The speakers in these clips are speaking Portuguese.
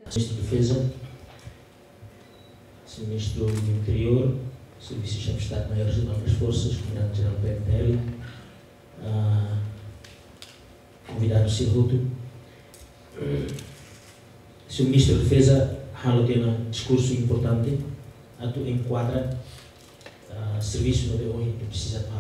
Ministro da Defesa, Sr. Ministro do Interior, Serviço-Chefe de Estado-Maior Regional das Forças, Comandante-Geral do PMTL, convidado Sr. Ruto. Sr. Ministro da Defesa, tem um discurso importante, que enquadra serviço no BOI que precisa de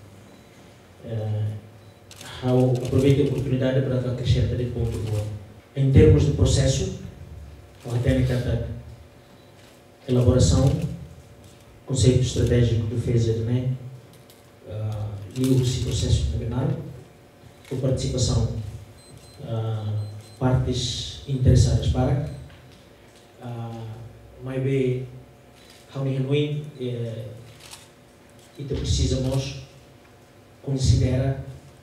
aproveito a oportunidade para acrescentar de ponto bom. Em termos de processo, a técnica da elaboração, conceito estratégico de defesa de NEM, e o processo nacional, com participação partes interessadas para, mas bem, e precisamos considera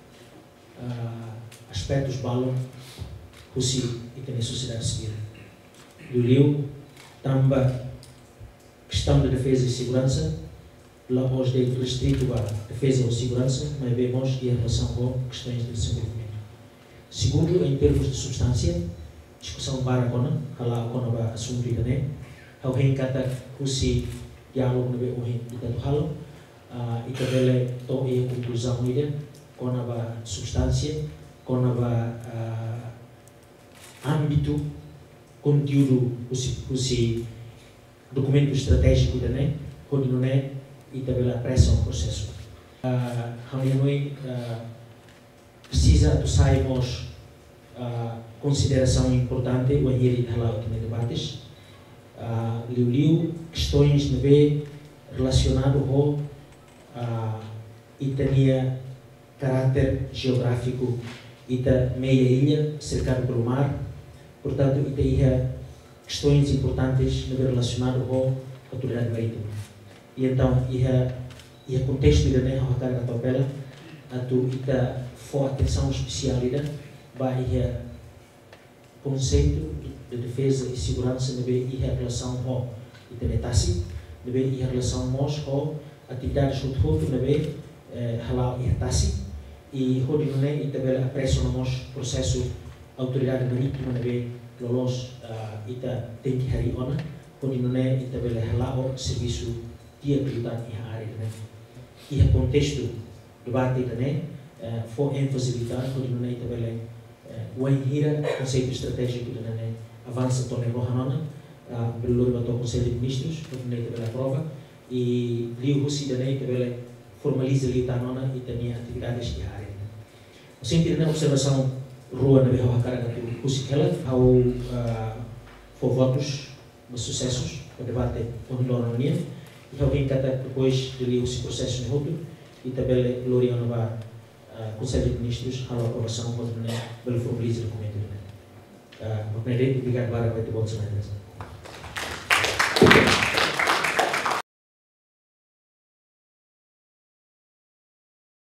aspectos balão possível e tem a sociedade civil. Do Rio, também questão de defesa e segurança, lá nós de restrito a defesa e segurança, mas vemos em relação com questões de desenvolvimento. Segundo, em termos de substância, discussão para a assunto também, alguém cata o diálogo no BOI e também a conclusão com a substância, com a âmbito, conteúdo, o documento estratégico também, onde não é e também a pressão do processo. Precisa de sairmos consideração importante o enredo de debates, questões de ver relacionado com e tinha caráter geográfico e da meia ilha cercado pelo mar, portanto e tinha questões importantes relacionado com a autoridade marítima. E então e o contexto da a carga da papel a tu ita for atenção especial vai conceito de defesa e segurança e a relação com a metasi e a relação com atividades de outro halal e tasi e hodinone e também a pressão no processo autoridade marítima lolos ita tem que hari ona hodinone e também halal serviço dia prioridade e a área e o contexto debate também for ênfase hodinone e também o enhira conceito estratégico também avança torne rohanona pelo bato conselho de ministros hodinone também a prova e liu husi também formaliza ali tanona e também atividades de área. Sempre na observação rua na BH carga do Husikela ao for votos de sucessos o debate com a União e alguém que depois de ler esse processo no outro e também Gloria Nova Conselho de Ministros a aprovação quando não formaliza o documento. Obrigado para o voto.